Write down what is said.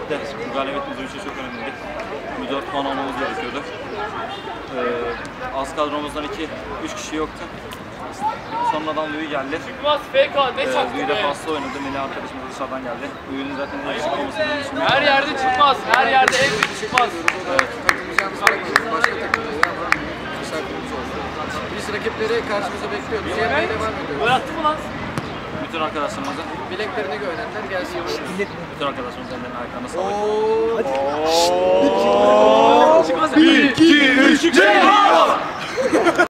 Öncelikle galibiyet bizim için çok önemliydi. Bu 4 puan almamız gerekiyordu. Az kadromuzdan 2-3 kişi yoktu. Sonradan Louis geldi. Çıkmaz FK ne çaktı Louis be? de fazla oynadı. Melih arkadaşımız dışarıdan geldi. Louis'in zaten eksik olmasını düşünüyorum. Her yerde çıkmaz. Her yerde en büyük çıkmaz. Evet. Takılacağımızı bekliyoruz. Başka takımları ama misafirimiz oldu. Biz rakipleri karşımıza bekliyoruz. Yenmeye devam ediyoruz. Gol attı mı lan? Bütün arkadaşlarımıza, Bileklerini görenler gelsin. bütün arkadaşlarımızın ellerine ayaklarına sağlık. Çıkmaz. 1, 2, 3,